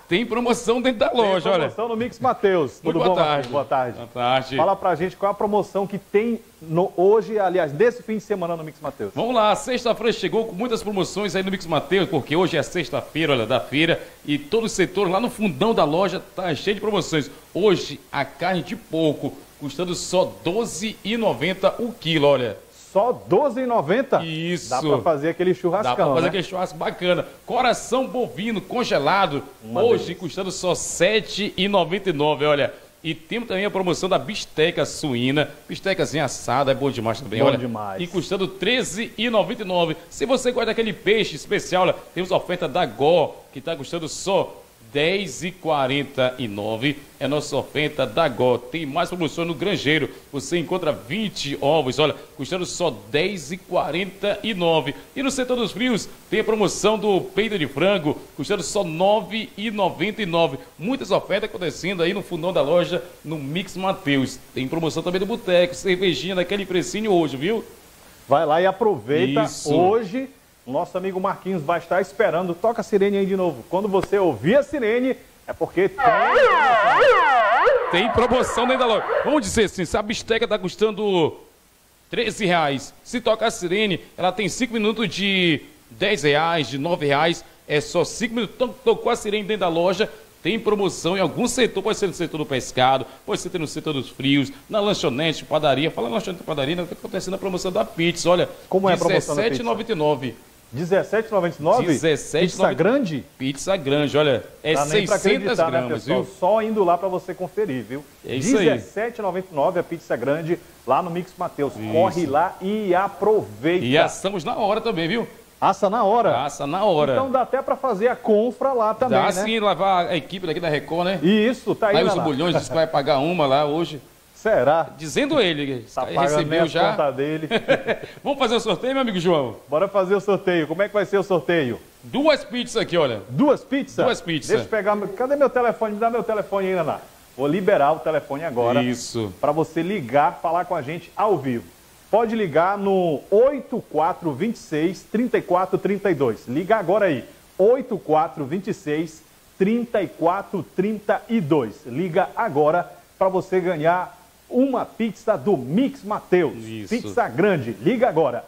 Tem promoção dentro da loja, olha. Tem promoção no Mix Mateus. Muito Tudo boa bom, tarde. Marquinhos? Boa tarde. Boa tarde. Fala pra gente qual é a promoção que tem hoje, aliás, desse fim de semana no Mix Mateus. Vamos lá, sexta-feira chegou com muitas promoções aí no Mix Mateus, porque hoje é sexta-feira, olha, da feira, e todo o setor lá no fundão da loja tá cheio de promoções. Hoje, a carne de porco custando só R$ 12,90 o quilo, olha. Só R$ 12,90? Isso. Dá pra fazer aquele churrascão, Dá pra fazer né? aquele churrasco bacana. Coração bovino congelado, hoje custando só R$ 7,99, olha. E temos também a promoção da bisteca suína, bistecazinha assada, é bom demais também, Bom olha. demais. E custando R$ 13,99. Se você gosta daquele peixe especial, olha, temos a oferta da Gó, que está custando só R$ 10,49. É nossa oferta da Gó. Tem mais promoção no Grangeiro. Você encontra 20 ovos, olha, custando só R$ 10,49. E no setor dos frios, tem a promoção do peito de frango, custando só R$ 9,99. Muitas ofertas acontecendo aí no fundão da loja, no Mix Mateus. Tem promoção também do Boteco, cervejinha daquele precinho hoje, viu? Vai lá e aproveita. Isso. Hoje, o nosso amigo Marquinhos vai estar esperando. Toca a sirene aí de novo. Quando você ouvir a sirene, é porque Tem promoção dentro da loja. Vamos dizer assim, se a bisteca está custando R$ 13, se tocar a sirene, ela tem 5 minutos de R$ 10, de R$ 9, é só 5 minutos. Então, tocou a sirene dentro da loja, tem promoção em algum setor, pode ser no setor do pescado, pode ser no setor dos frios, na lanchonete, padaria. Fala na lanchonete, padaria, está acontecendo a promoção da pizza, olha. Como é a promoção da pizza? R$17,99. R$17,99? R$17,99. Pizza grande? Pizza grande, olha, é Dá nem pra 600 acreditar, né, gramas, pessoal? viu? Só indo lá para você conferir, viu? É isso aí. R$17,99 a pizza grande lá no Mix Mateus. Corre lá e aproveita. E assamos na hora também, viu? Assa na hora? Assa na hora. Então dá até para fazer a confra lá também, Dá né? sim, lavar a equipe daqui da Record, né? Isso, tá aí, Aí os Naná. bulhões, disse que vai pagar uma lá hoje. Será? Dizendo ele, Tá que pagando nem recebeu as já. contas dele. Vamos fazer o sorteio, meu amigo João? Bora fazer o sorteio. Como é que vai ser o sorteio? 2 pizzas aqui, olha. 2 pizzas? 2 pizzas. Deixa eu pegar. Cadê meu telefone? Me dá meu telefone aí, Naná. Vou liberar o telefone agora. Isso. Para você ligar, falar com a gente ao vivo. Pode ligar no 8426-3432. Liga agora aí. 8426-3432. Liga agora para você ganhar uma pizza do Mix Mateus. Isso. Pizza grande. Liga agora.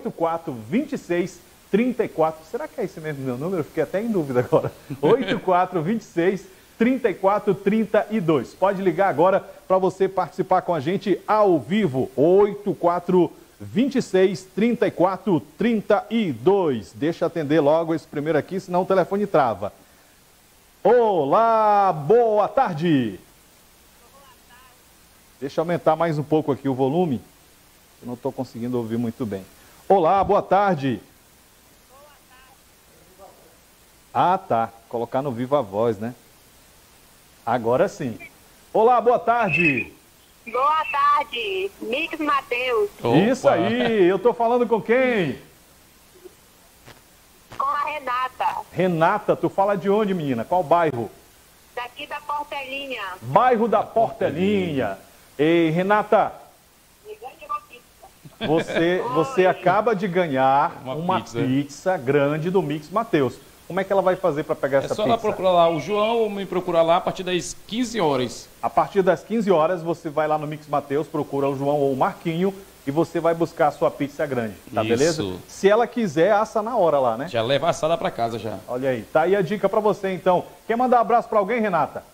8426-34. Será que é esse mesmo meu número? Eu fiquei até em dúvida agora. 8426-3432. Pode ligar agora para você participar com a gente ao vivo. 8426-3432. Deixa eu atender logo esse primeiro aqui, senão o telefone trava. Olá, boa tarde. Deixa eu aumentar mais um pouco aqui o volume. Eu não estou conseguindo ouvir muito bem. Olá, boa tarde. Ah, tá. Colocar no Viva Voz, né? Agora sim. Olá, boa tarde. Boa tarde, Mix Mateus, Isso aí, eu tô falando com quem? com a Renata, Renata, tu fala de onde, menina? Qual bairro? daqui da Portelinha. Bairro da Portelinha. Ei, Renata, Me ganhe uma pizza. você acaba de ganhar Uma uma pizza. pizza grande do Mix Mateus. Como é que ela vai fazer para pegar É essa só pizza? lá procurar lá o João ou me procurar lá a partir das 15 horas. A partir das 15 horas, você vai lá no Mix Mateus, procura o João ou o Marquinho e você vai buscar a sua pizza grande, tá Isso. beleza? Se ela quiser, assa na hora lá, né? Já leva a assada pra casa já. Olha aí, tá aí a dica pra você então. Quer mandar um abraço pra alguém, Renata?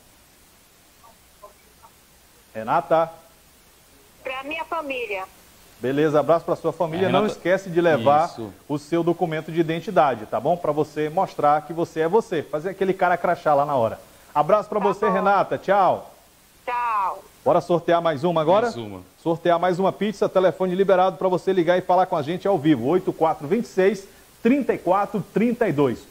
Renata? Pra minha família. Beleza, abraço pra sua família. Renata- Não esquece de levar Isso. o seu documento de identidade, tá bom? Pra você mostrar que você é você. Fazer aquele cara crachá lá na hora. Abraço pra você, bom. Renata. Tchau. Tchau. Bora sortear mais uma agora? Mais uma. Sortear mais uma pizza, telefone liberado para você ligar e falar com a gente ao vivo. 8426-3432.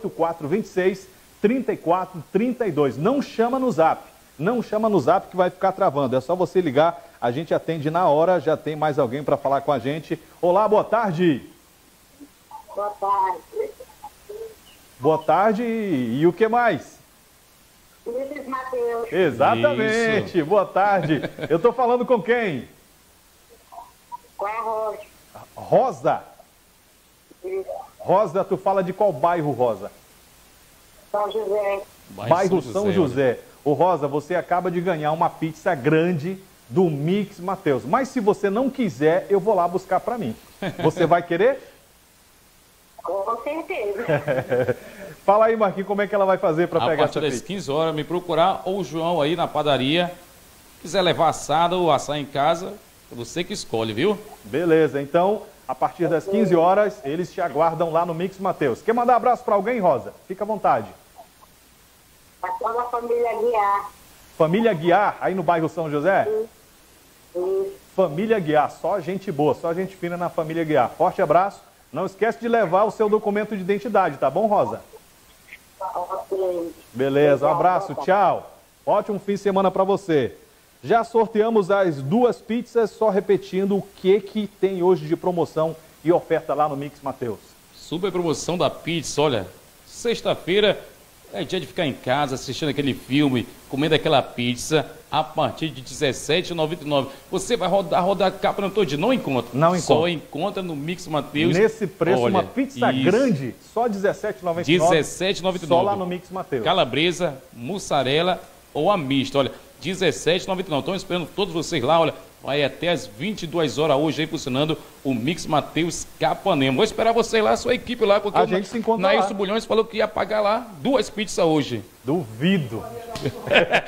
8426-3432. Não chama no zap. Não chama no zap que vai ficar travando. É só você ligar, a gente atende na hora. Já tem mais alguém para falar com a gente. Olá, boa tarde. Boa tarde. Boa tarde. E o que mais? Mix Mateus, Exatamente. Boa tarde. Eu estou falando com quem? com a Rocha. Rosa. Rosa, tu fala de qual bairro, Rosa? São José. Bairro São José. Ô Rosa, você acaba de ganhar uma pizza grande do Mix Mateus. Mas se você não quiser, eu vou lá buscar para mim. Você vai querer? Com certeza. Fala aí, Marquinhos, como é que ela vai fazer para pegar essa pizza? A partir das 15 horas, me procurar ou o João aí na padaria. Quiser levar assada ou assar em casa, é você que escolhe, viu? Beleza, então, a partir das 15 horas, eles te aguardam lá no Mix Mateus. Quer mandar abraço para alguém, Rosa? Fica à vontade. A toda a família Guiar. Família Guiar, aí no bairro São José? Isso. Família Guiar, só gente boa, só gente fina na família Guiar. Forte abraço. Não esquece de levar o seu documento de identidade, tá bom, Rosa? Ok. Beleza, um abraço, tchau. Ótimo fim de semana para você. Já sorteamos as 2 pizzas, só repetindo o que tem hoje de promoção e oferta lá no Mix Mateus. Super promoção da pizza, olha, sexta-feira é dia de ficar em casa assistindo aquele filme, comendo aquela pizza a partir de R$ 17,99. Você vai rodar a capa no todo, não encontra. Não encontra. Só encontra no Mix Mateus. Nesse preço, olha, uma pizza isso. grande, só R$ 17,99. R$ 17,99. Só lá no Mix Mateus. Calabresa, mussarela ou a mista, olha, R$ 17,99. Estão esperando todos vocês lá, olha, vai até às 22 horas hoje aí funcionando o Mix Mateus Capanema. Vou esperar vocês lá, a sua equipe lá, porque a gente se encontra lá. Nailson Bulhões falou que ia pagar lá 2 pizzas hoje. Duvido.